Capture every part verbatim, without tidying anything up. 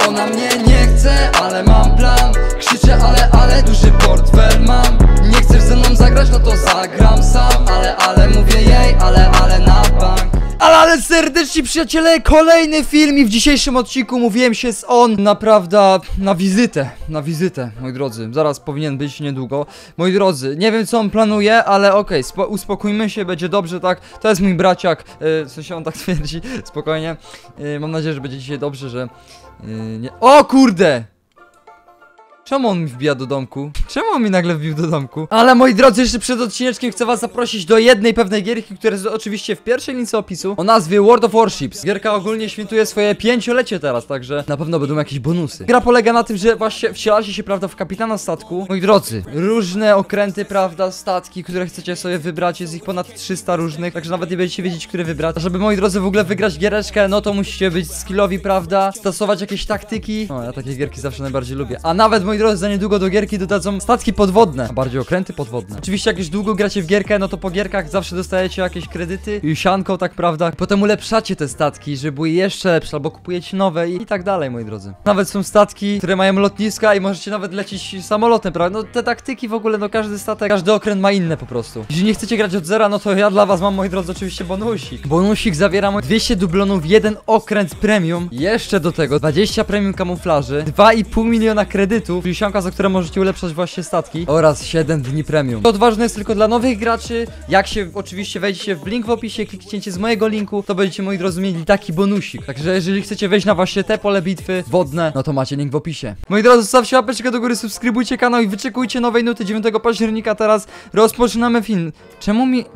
Ona mnie nie chce, ale mam plan. Krzyczę, ale, ale duży portfel mam. Nie chcesz ze mną zagrać, no to zagram sam. Ale, ale mówię jej, ale, ale na bank. Ale, ale serdecznie przyjaciele, kolejny film i w dzisiejszym odcinku mówiłem się z on naprawdę na wizytę, na wizytę, moi drodzy, zaraz powinien być niedługo. Moi drodzy, nie wiem co on planuje, ale okej, okay, uspokójmy się, będzie dobrze, tak, to jest mój braciak, yy, w sensie on tak twierdzi, spokojnie, yy, mam nadzieję, że będzie dzisiaj dobrze, że yy, nie... O kurde! Czemu on mi wbija do domku? Czemu on mi nagle wbił do domku? Ale moi drodzy, jeszcze przed odcineczkiem chcę was zaprosić do jednej pewnej gierki, która jest oczywiście w pierwszej linii opisu, o nazwie World of Warships. Gierka ogólnie świętuje swoje pięciolecie teraz, także na pewno będą jakieś bonusy. Gra polega na tym, że właśnie wcielacie się, prawda, w kapitana statku. Moi drodzy, różne okręty, prawda, statki, które chcecie sobie wybrać, jest ich ponad trzysta różnych, także nawet nie będziecie wiedzieć, które wybrać. A żeby, moi drodzy, w ogóle wygrać giereczkę, no to musicie być skillowi, prawda, stosować jakieś taktyki. No, ja takie gierki zawsze najbardziej lubię. A nawet, moi drodzy, za niedługo do gierki dodadzą statki podwodne, a bardziej okręty podwodne. Oczywiście jak już długo gracie w gierkę, no to po gierkach zawsze dostajecie jakieś kredyty i sianko, tak prawda. Potem ulepszacie te statki, żeby były jeszcze lepsze, albo kupujecie nowe i, i tak dalej, moi drodzy. Nawet są statki, które mają lotniska i możecie nawet lecieć samolotem, prawda? No te taktyki w ogóle, no każdy statek, każdy okręt ma inne po prostu. Jeżeli nie chcecie grać od zera, no to ja dla was mam, moi drodzy, oczywiście bonusik. Bonusik zawiera dwieście dublonów, jeden okręt premium, jeszcze do tego dwadzieścia premium kamuflaży, dwa i pół miliona kredytów, czyli sianka, za które możecie ulepszać właśnie statki, oraz siedem dni premium. To ważne jest tylko dla nowych graczy. Jak się oczywiście wejdziecie w link w opisie, klikniecie z mojego linku, to będziecie, moi drodzy, mieli taki bonusik. Także jeżeli chcecie wejść na właśnie te pole bitwy wodne, no to macie link w opisie. Moi drodzy, zostawcie łapeczkę do góry, subskrybujcie kanał i wyczekujcie nowej nuty dziewiątego października. Teraz rozpoczynamy film. Czemu mi...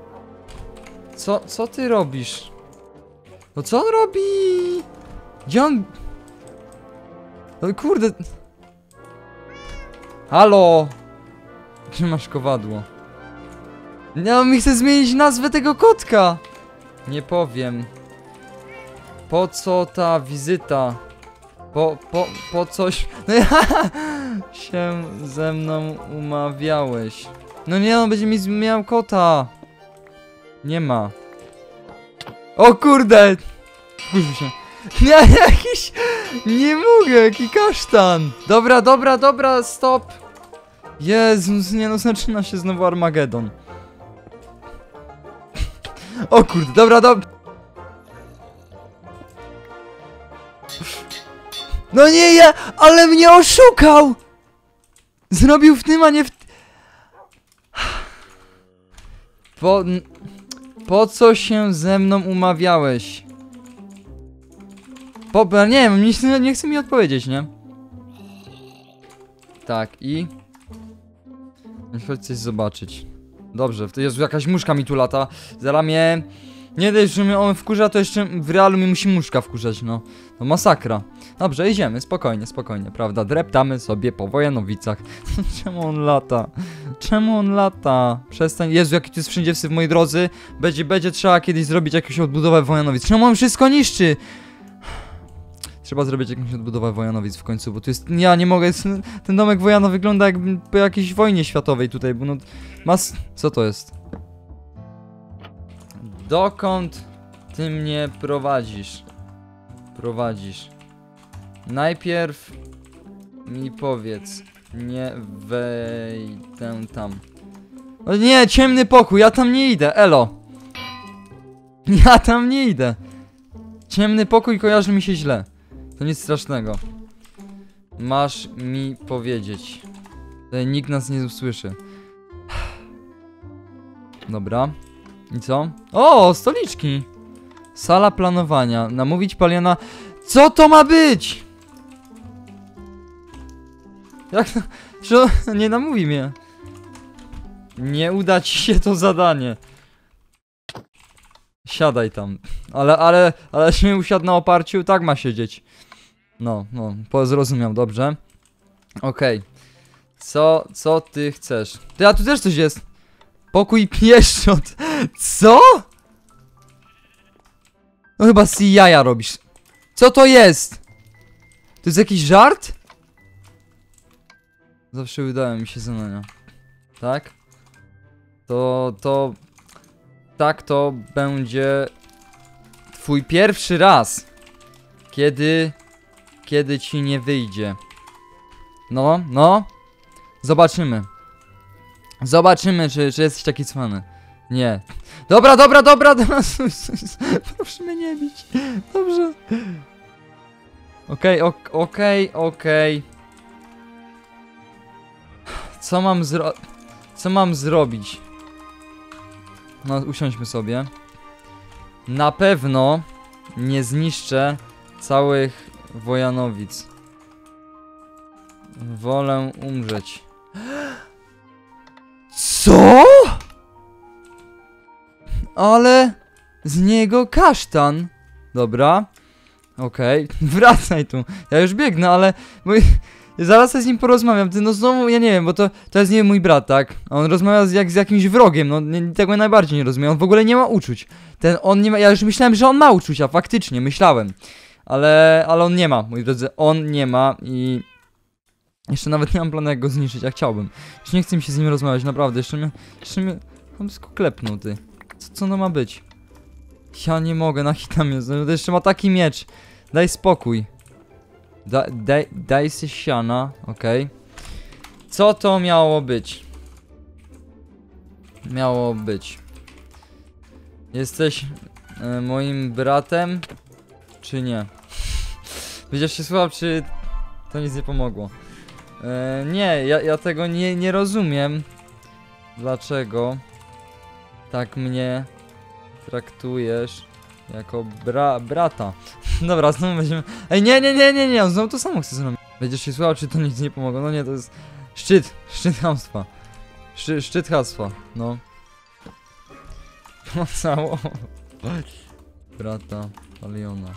Co, co ty robisz? No co on robi? Gdzie on... No kurde... Halo! Czy masz kowadło? No, mi chce zmienić nazwę tego kotka! Nie powiem. Po co ta wizyta? Po, po, po coś... No ja się ze mną umawiałeś. No nie, on będzie mi zmieniał kota. Nie ma. O kurde! Wkurzył się. Nie, jakiś... Nie mogę, jaki kasztan. Dobra, dobra, dobra, stop. Jezus, nie no, zaczyna się znowu Armagedon. O kurde, dobra, dobra. No nie, ja, ale mnie oszukał. Zrobił w tym, a nie w... Po... Po co się ze mną umawiałeś? Po... Nie wiem, nie, nie chce mi odpowiedzieć, nie? Tak, i... Chodź coś zobaczyć. Dobrze, to jest jakaś muszka mi tu lata. Za ramię. Nie dość, że mnie on wkurza, to jeszcze w realu mi musi muszka wkurzać, no. To masakra. Dobrze, idziemy, spokojnie, spokojnie, prawda? Dreptamy sobie po Wojanowicach. Czemu on lata? Czemu on lata? Przestań. Jezu, jaki tu jest wszędzie wsyp, moi drodzy. Będzie, będzie trzeba kiedyś zrobić jakąś odbudowę Wojanowic. Czemu on wszystko niszczy? Trzeba zrobić jakąś odbudowę Wojanowic w końcu, bo tu jest... Ja nie mogę... Ten domek Wojana wygląda jakby po jakiejś wojnie światowej tutaj, bo no... Mas... Co to jest? Dokąd ty mnie prowadzisz? Prowadzisz. Najpierw mi powiedz. Nie wejdę tam. O nie, ciemny pokój, ja tam nie idę, elo. Ja tam nie idę. Ciemny pokój kojarzy mi się źle. To nic strasznego. Masz mi powiedzieć. Tutaj nikt nas nie usłyszy. Dobra. I co? O, stoliczki. Sala planowania. Namówić Paliona. Co to ma być? Jak to? Że nie namówi mnie. Nie uda ci się to zadanie. Siadaj tam. Ale, ale, ale się usiadł na oparciu, tak ma siedzieć. No, no, zrozumiał, dobrze. Okej. Okay. Co, co ty chcesz? Ty, a tu też coś jest. Pokój pieszczot. Co? No chyba si jaja robisz. Co to jest? To jest jakiś żart? Zawsze udało mi się zadania. Tak? To, to... Tak, to będzie... Twój pierwszy raz. Kiedy... kiedy ci nie wyjdzie. No, no. Zobaczymy. Zobaczymy, czy, czy jesteś taki cwany. Nie. Dobra, dobra, dobra, dobra. Proszę mnie nie bić. Dobrze. Okej, okay, okej, okay, okej. Okay. Co mam zro... Co mam zrobić? No, usiądźmy sobie. Na pewno nie zniszczę całych Wojanowic. Wolę umrzeć. Co? Ale z niego kasztan. Dobra. Okej, okay. Wracaj tu. Ja już biegnę, ale... Mój... Zaraz z nim porozmawiam. Ty no znowu, ja nie wiem, bo to, to jest nie mój brat, tak? A on rozmawia z, jak z jakimś wrogiem, no nie, tego najbardziej nie rozumiem. On w ogóle nie ma uczuć. Ten, on nie ma, ja już myślałem, że on ma uczucia, faktycznie, myślałem. Ale, ale on nie ma, moi drodzy, on nie ma i... Jeszcze nawet nie mam planu, jak go zniszczyć, jak chciałbym. Już nie chcę mi się z nim rozmawiać, naprawdę, jeszcze mnie... Jeszcze mnie... On wszystko klepnął, ty. Co, co no ma być? Ja nie mogę, na hita mnie, to jeszcze ma taki miecz. Daj spokój. Da, daj, daj się siana, okej. Okay. Co to miało być? Miało być. Jesteś e, moim bratem, czy nie? Będziesz się słuchał, czy to nic nie pomogło? E, nie, ja, ja tego nie, nie rozumiem. Dlaczego tak mnie traktujesz jako bra brata? Dobra, znowu będziemy... Ej, nie, nie, nie, nie, nie, on znowu to samo chce zrobić. Będziesz się słuchał, czy to nic nie pomogło? No nie, to jest... Szczyt, szczyt chamstwa. Szczy, szczyt hasła, no. Pocało... Brata Paliona.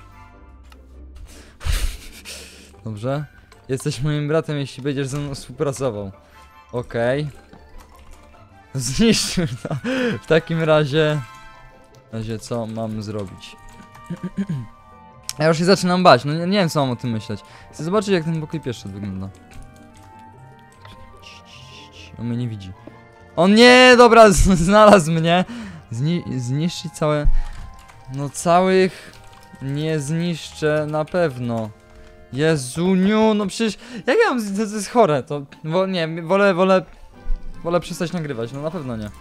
Dobrze? Jesteś moim bratem, jeśli będziesz ze mną współpracował. Okej. Okay. Zniszczył to. W takim razie... W razie co mam zrobić? Ja już się zaczynam bać, no nie, nie wiem co mam o tym myśleć. Chcę zobaczyć, jak ten pokój pierwszy wygląda. On mnie nie widzi. O nie, dobra, znalazł mnie. Zni zniszczyć całe... No całych... Nie zniszczę na pewno. Jezuniu, no przecież... Jak ja mam... To, to jest chore, to... Wo, nie, wolę, wolę... Wolę przestać nagrywać, no na pewno nie.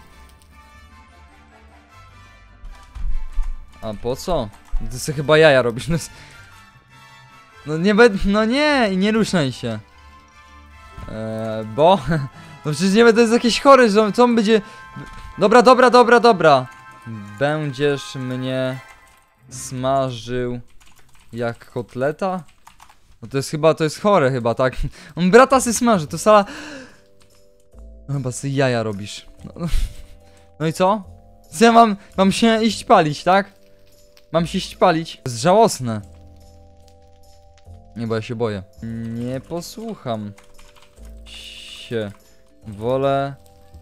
A po co? Ty sobie chyba jaja robisz, no... No nie będę... No nie, i nie ruszaj się. Eee, bo... No przecież nie będę, to jest jakieś chory, że co on będzie... Dobra, dobra, dobra, dobra. Będziesz mnie... Smażył... Jak kotleta? No to jest chyba, to jest chore chyba, tak? On brata sy smaży, to sala... No chyba sy jaja robisz. No, no. No i co? Co ja mam... Mam się iść palić, tak? Mam się iść palić. To jest żałosne. Nie, bo ja się boję. Nie posłucham się. Wolę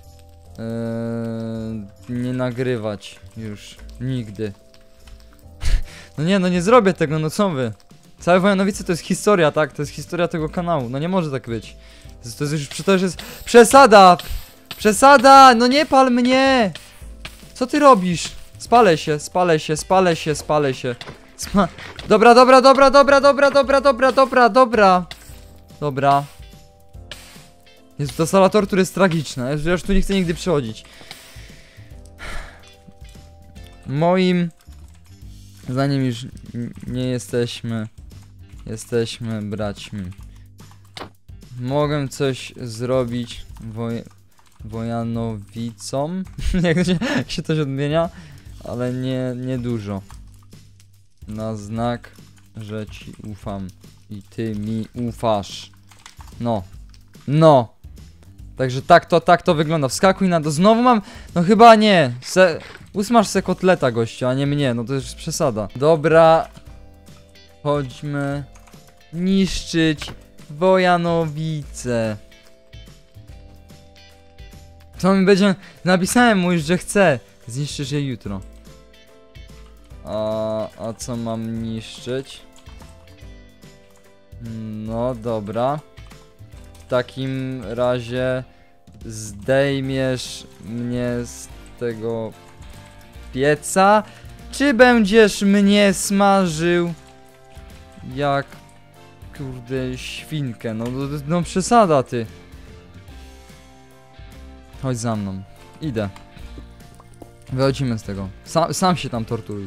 yy, nie nagrywać już nigdy. No nie, no nie zrobię tego, no co wy? Całe Wojanowice to jest historia, tak? To jest historia tego kanału, no nie może tak być. To jest, to jest już, to już jest przesada! Przesada! No nie pal mnie! Co ty robisz? Spalę się, spalę się, spalę się, spalę się. Spa dobra, dobra, dobra, dobra, dobra, dobra, dobra, dobra, dobra. Dobra. Jest to sala tortur jest tragiczna. Ja już tu nie chcę nigdy przychodzić. Moim zdaniem już nie jesteśmy. Jesteśmy braćmi. Mogę coś zrobić woj Wojanowicom. jak, się, jak się to odmienia? Ale nie, nie dużo. Na znak, że ci ufam. I ty mi ufasz. No. No. Także tak to, tak to wygląda. Wskakuj na to. Znowu mam... No chyba nie. Se... Usmaż se kotleta, gościu, a nie mnie. No to jest przesada. Dobra. Chodźmy. Niszczyć Wojanowice. Co mi będzie... Napisałem mu już, że chcę. Zniszczysz je jutro. A, a co mam niszczyć? No dobra. W takim razie zdejmiesz mnie z tego pieca, czy będziesz mnie smażył jak kurde, świnkę, no, no, no przesada, ty. Chodź za mną. Idę. Wychodzimy z tego. Sam, sam się tam torturuj.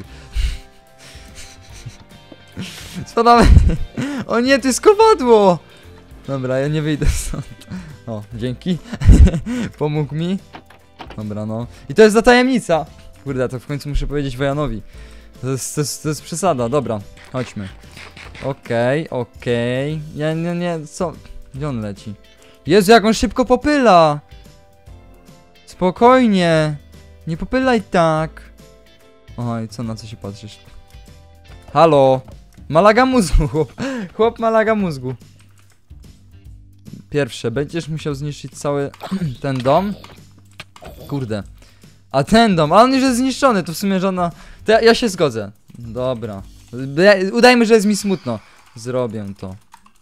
Spadamy. O nie, to jest kowadło. Dobra, ja nie wyjdę stąd. O, dzięki. Pomógł mi. Dobra, no. I to jest za tajemnica. Kurde, to w końcu muszę powiedzieć Wojanowi. To jest, to jest, to jest przesada, dobra. Chodźmy. Okej, okay, okej. Okay. Ja nie, nie, co? Gdzie on leci? Jezu, jak on szybko popyla. Spokojnie. Nie popylaj tak. Oj, co, na co się patrzysz? Halo. Malaga mózgu, chłop. Chłop malaga mózgu. Pierwsze, będziesz musiał zniszczyć cały ten dom. Kurde. A ten dom, a on już jest zniszczony, to w sumie żadna... To ja, ja się zgodzę. Dobra. Udajmy, że jest mi smutno. Zrobię to.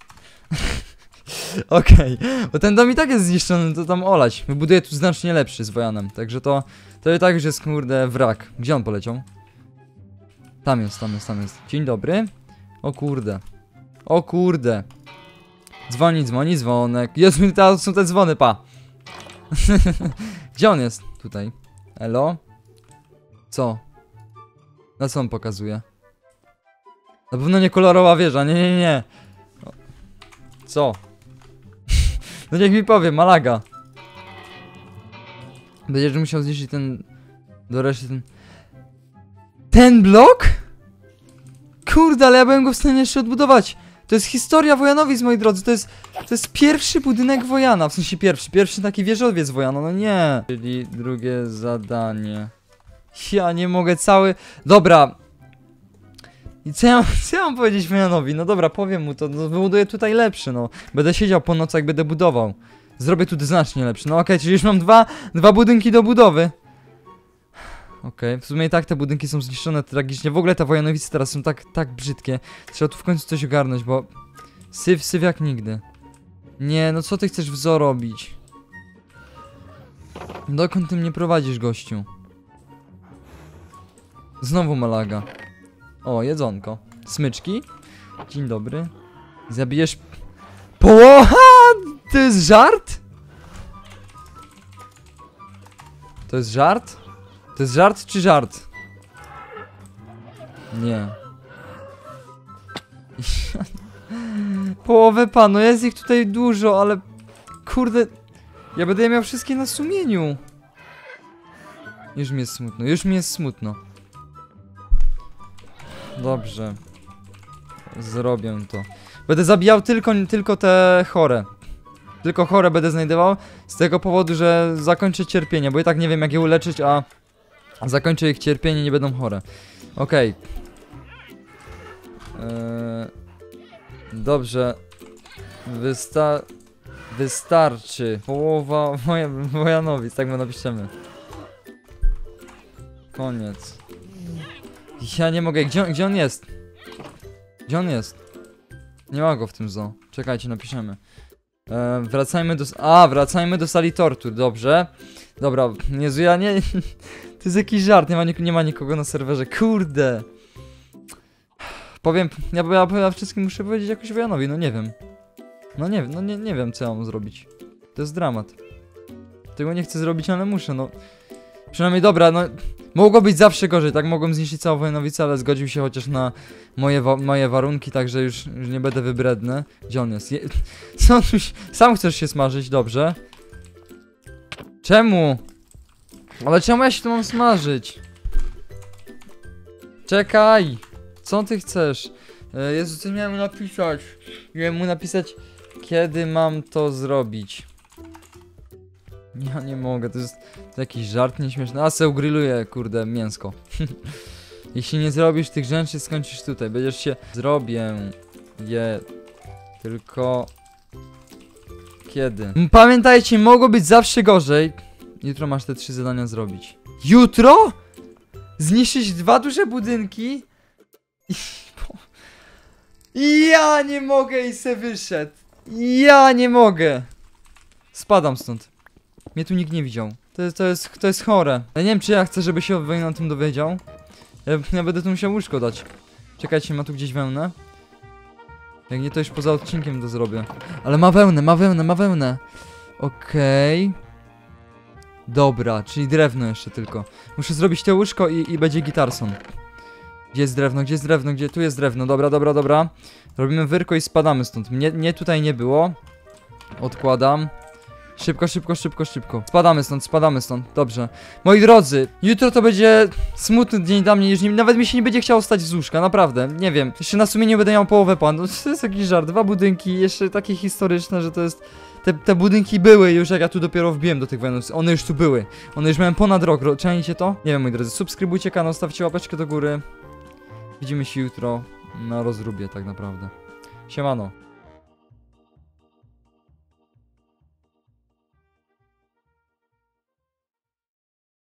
Okej, okay. Bo ten dom i tak jest zniszczony, to tam olać. Wybuduję tu znacznie lepszy z Wojanem. Także to, to i tak już jest, kurde, wrak. Gdzie on poleciał? Tam jest, tam jest, tam jest. Dzień dobry. O kurde. O kurde. Dzwoni, dzwoni, dzwonek. Jezu, to są te dzwony, pa. Gdzie on jest? Tutaj. Elo? Co? Na co on pokazuje? Na pewno nie kolorowa wieża, nie, nie, nie. Co? No niech mi powie, Malaga. Będziesz musiał zniszczyć ten... Do reszty ten... Ten blok? Kurde, ale ja byłem go w stanie jeszcze odbudować. To jest historia Wojanowic, moi drodzy. To jest... To jest pierwszy budynek Wojana. W sensie pierwszy. Pierwszy taki wieżowiec Wojana, no nie. Czyli drugie zadanie. Ja nie mogę cały... Dobra. I co ja, co ja mam powiedzieć Wojanowi? No dobra, powiem mu to, no, wybuduję tutaj lepszy, no. Będę siedział po nocach, będę budował. Zrobię tu znacznie lepszy. No okej, okay, czyli już mam dwa, dwa budynki do budowy. Okej, okay. W sumie i tak te budynki są zniszczone tragicznie. W ogóle te Wojanowice teraz są tak, tak brzydkie. Trzeba tu w końcu coś ogarnąć, bo... Syf, syf jak nigdy. Nie, no co ty chcesz w zoo robić? Dokąd ty mnie prowadzisz, gościu? Znowu Malaga. O, jedzonko. Smyczki. Dzień dobry. Zabijesz... Połowa! To jest żart? To jest żart? To jest żart czy żart? Nie. Połowę panu, jest ich tutaj dużo, ale... Kurde... Ja będę je miał wszystkie na sumieniu. Już mi jest smutno, już mi jest smutno. Dobrze. Zrobię to. Będę zabijał tylko, tylko te chore. Tylko chore będę znajdował. Z tego powodu, że zakończę cierpienie. Bo i tak nie wiem jak je uleczyć, a zakończę ich cierpienie, nie będą chore. Okej. Okay. Eee, dobrze. Wysta wystarczy. Połowa Woja Wojanowic. Tak my napiszemy. Koniec. Ja nie mogę. Gdzie on, gdzie on jest? Gdzie on jest? Nie ma go w tym zoo. Czekajcie, napiszemy. E, wracajmy do... A, wracajmy do sali tortur. Dobrze. Dobra. Jezu, ja nie... To jest jakiś żart. Nie ma, nik nie ma nikogo na serwerze. Kurde. Powiem... Ja, ja, ja wszystkim muszę powiedzieć jakoś Wojanowi. No nie wiem. No nie wiem. No nie, nie wiem, co ja mam zrobić. To jest dramat. Tego nie chcę zrobić, ale muszę, no. Przynajmniej dobra, no... Mogło być zawsze gorzej, tak? Mogłem zniszczyć całą Wojanowicę, ale zgodził się chociaż na moje, wa moje warunki, także już, już nie będę wybredny. Gdzie on jest? Je Co on tu się... Sam chcesz się smażyć, dobrze. Czemu? Ale czemu ja się tu mam smażyć? Czekaj! Co ty chcesz? E, Jezu, co miałem mu napisać? Miałem mu napisać, kiedy mam to zrobić. Ja nie mogę, to jest, to jakiś żart nieśmieszny. A se ugrilluję, kurde, mięsko. Jeśli nie zrobisz tych rzeczy, skończysz tutaj. Będziesz się... Zrobię je... Tylko... Kiedy? Pamiętajcie, mogło być zawsze gorzej. Jutro masz te trzy zadania zrobić. Jutro? Zniszczyć dwa duże budynki? I... Ja nie mogę i se wyszedł. Ja nie mogę. Spadam stąd. Mnie tu nikt nie widział. To jest, to jest, to jest chore. Ja nie wiem, czy ja chcę, żeby się Wojna o tym dowiedział. Ja, ja będę tu musiał łóżko dać. Czekajcie, ma tu gdzieś wełnę? Jak nie, to już poza odcinkiem to zrobię. Ale ma wełnę, ma wełnę, ma wełnę. Okej. Okay. Dobra, czyli drewno jeszcze tylko. Muszę zrobić te łóżko i, i będzie gitarson. Gdzie jest drewno, gdzie jest drewno, gdzie? Tu jest drewno, dobra, dobra, dobra. Robimy wyrko i spadamy stąd. Mnie, mnie tutaj nie było. Odkładam. Szybko, szybko, szybko, szybko. Spadamy stąd, spadamy stąd. Dobrze. Moi drodzy, jutro to będzie smutny dzień dla mnie. Już nie, nawet mi się nie będzie chciało stać z łóżka, naprawdę. Nie wiem. Jeszcze na sumieniu będę miał połowę pan. No, to jest jakiś żart. Dwa budynki, jeszcze takie historyczne, że to jest... Te, te budynki były już, jak ja tu dopiero wbiłem do tych wenów. One już tu były. One już miałem ponad rok. Czajcie to? Nie wiem, moi drodzy. Subskrybujcie kanał, stawcie łapeczkę do góry. Widzimy się jutro na rozróbie, tak naprawdę. Siemano.